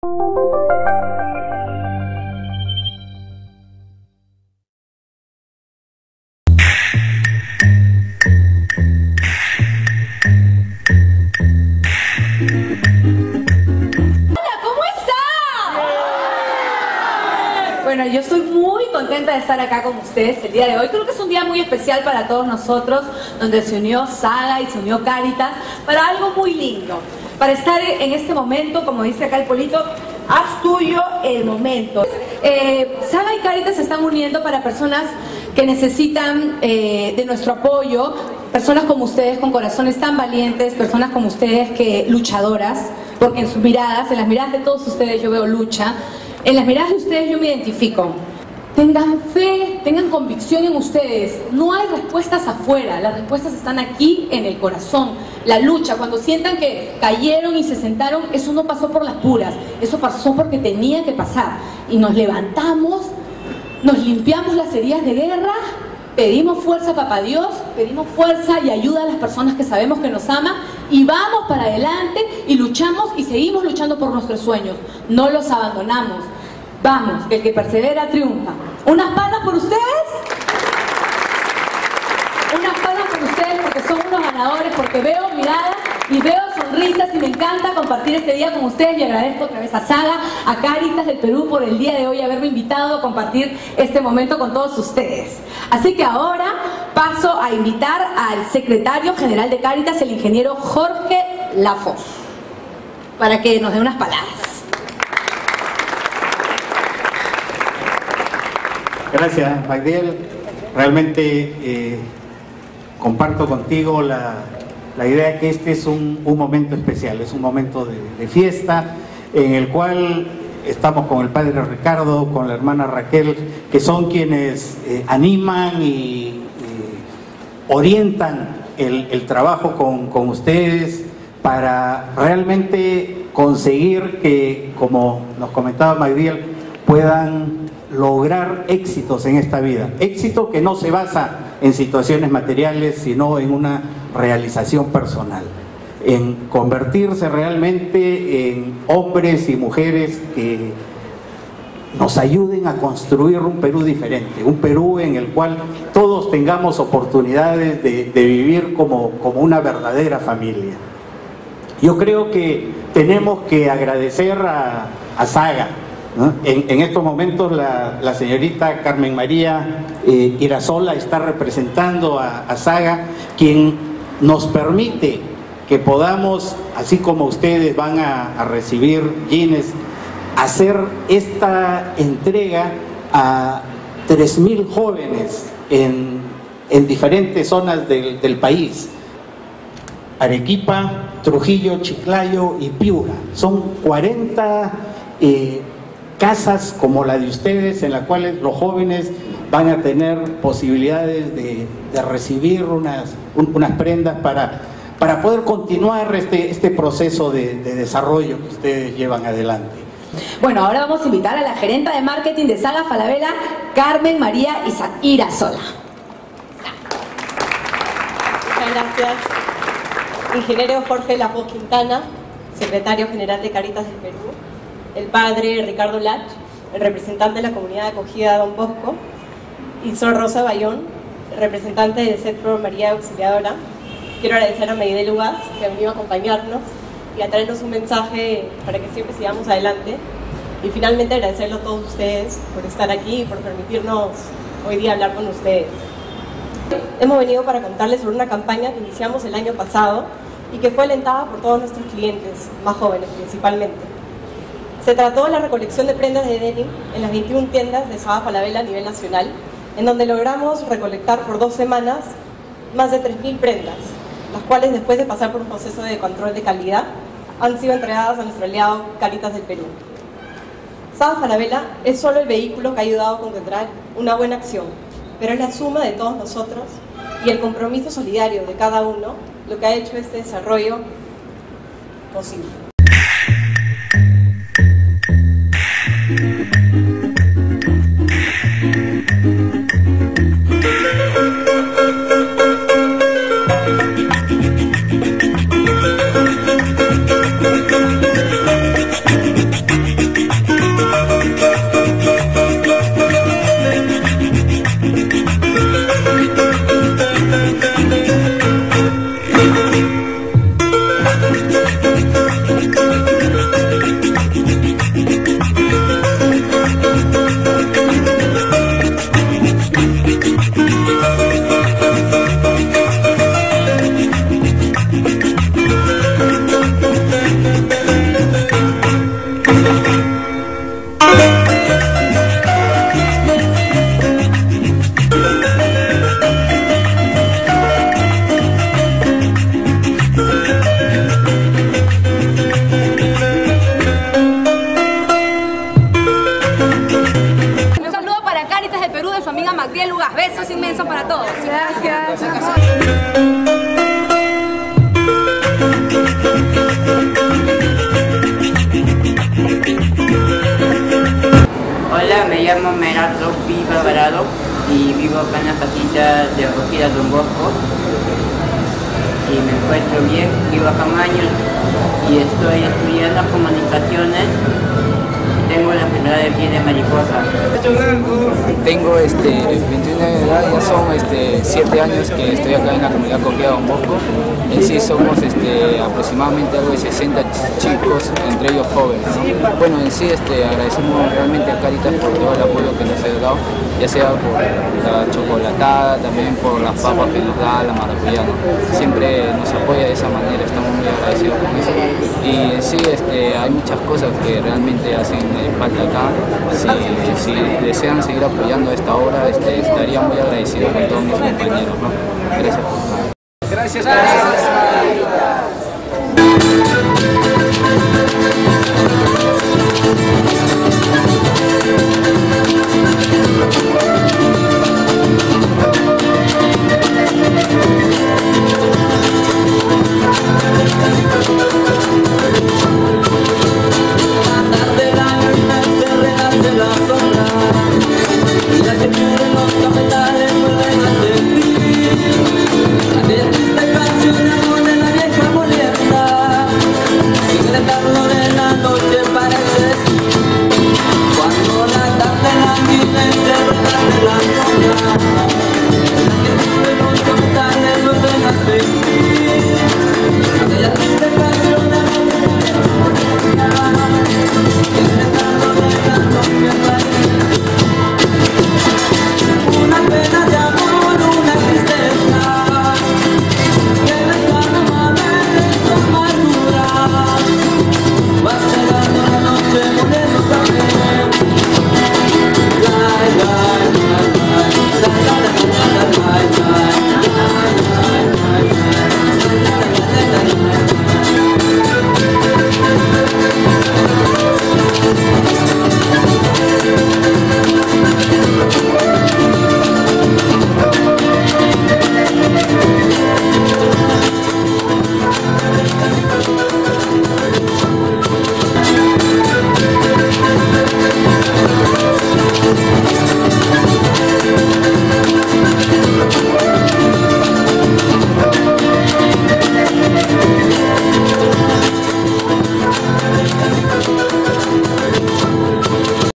Bueno, yo estoy muy contenta de estar acá con ustedes el día de hoy. Creo que es un día muy especial para todos nosotros, donde se unió Saga y se unió Cáritas para algo muy lindo. Para estar en este momento, como dice acá el Polito, haz tuyo el momento. Saga y Cáritas se están uniendo para personas que necesitan de nuestro apoyo, personas como ustedes con corazones tan valientes, personas como ustedes que luchadoras, porque en sus miradas, en las miradas de todos ustedes yo veo lucha. En las miradas de ustedes yo me identifico. Tengan fe, tengan convicción en ustedes. No hay respuestas afuera, las respuestas están aquí en el corazón. La lucha, cuando sientan que cayeron y se sentaron, eso no pasó por las puras, eso pasó porque tenía que pasar. Y nos levantamos, nos limpiamos las heridas de guerra, pedimos fuerza a Papá Dios, pedimos fuerza y ayuda a las personas que sabemos que nos aman y vamos para adelante y luchamos y seguimos luchando por nuestros sueños. No los abandonamos. Vamos, que el que persevera triunfa. ¿Unas palmas por ustedes? Unas palmas por ustedes porque son unos ganadores, porque veo miradas y veo sonrisas y me encanta compartir este día con ustedes y agradezco otra vez a Saga, a Cáritas del Perú por el día de hoy haberme invitado a compartir este momento con todos ustedes. Así que ahora paso a invitar al secretario general de Cáritas, el ingeniero Jorge Lafoz, para que nos dé unas palabras. Gracias, Magdiel. Realmente comparto contigo la idea que este es un momento especial, es un momento de fiesta en el cual estamos con el padre Ricardo, con la hermana Raquel, que son quienes animan y orientan el trabajo con ustedes para realmente conseguir que, como nos comentaba Magdiel, puedan lograr éxitos en esta vida. Éxito que no se basa en situaciones materiales, sino en una realización personal, en convertirse realmente en hombres y mujeres que nos ayuden a construir un Perú diferente, un Perú en el cual todos tengamos oportunidades de vivir como una verdadera familia. Yo creo que tenemos que agradecer a Saga, ¿no? En estos momentos la señorita Carmen María Irasola está representando a Saga, quien nos permite que podamos, así como ustedes van a recibir jeans, hacer esta entrega a 3.000 jóvenes en diferentes zonas del país: Arequipa, Trujillo, Chiclayo y Piura. Son 40 casas como la de ustedes, en las cuales los jóvenes van a tener posibilidades de recibir unas prendas para poder continuar este proceso de desarrollo que ustedes llevan adelante. Bueno, ahora vamos a invitar a la gerenta de marketing de Saga Falabella, Carmen María Irasola. Muchas gracias. Ingeniero Jorge Lafoz Quintana, secretario general de Cáritas del Perú, el padre Ricardo Lach, el representante de la comunidad de acogida Don Bosco, y Sor Rosa Bayón, representante de CEPRO María Auxiliadora. Quiero agradecer a Magdiel Ugaz, que ha venido a acompañarnos y a traernos un mensaje para que siempre sigamos adelante. Y finalmente agradecerle a todos ustedes por estar aquí y por permitirnos hoy día hablar con ustedes. Hemos venido para contarles sobre una campaña que iniciamos el año pasado y que fue alentada por todos nuestros clientes, más jóvenes principalmente. Se trató de la recolección de prendas de denim en las 21 tiendas de Saga Falabella a nivel nacional, en donde logramos recolectar por 2 semanas más de 3.000 prendas, las cuales, después de pasar por un proceso de control de calidad, han sido entregadas a nuestro aliado Cáritas del Perú. Saga Falabella es solo el vehículo que ha ayudado a concentrar una buena acción, pero es la suma de todos nosotros y el compromiso solidario de cada uno lo que ha hecho este desarrollo posible. y vivo acá en la casita de acogida Don Bosco y me encuentro bien, vivo acá años y estoy estudiando comunicaciones. Tengo la enfermedad de piel de mariposa. Tengo 21 años de edad, ya son 7 años que estoy acá en la comunidad acogida Don Bosco. En sí somos aproximadamente algo de 60 chicos, entre ellos jóvenes. Bueno, en sí agradecemos realmente a Cáritas por todo el apoyo que nos ha dado, ya sea por la chocolatada, también por las papas que nos da, la maracuyá, ¿no? Siempre nos apoya de esa manera, estamos muy agradecidos con eso. Y en sí hay muchas cosas que realmente hacen falta acá. Si desean seguir apoyando esta obra, estaría muy agradecido con todos mis compañeros, ¿no? Gracias por todo. Gracias.